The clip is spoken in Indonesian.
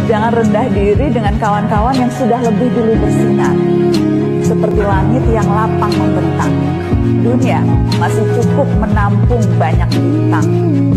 Jangan rendah diri dengan kawan-kawan yang sudah lebih dulu bersinar. Seperti langit yang lapang membentang, dunia masih cukup menampung banyak bintang.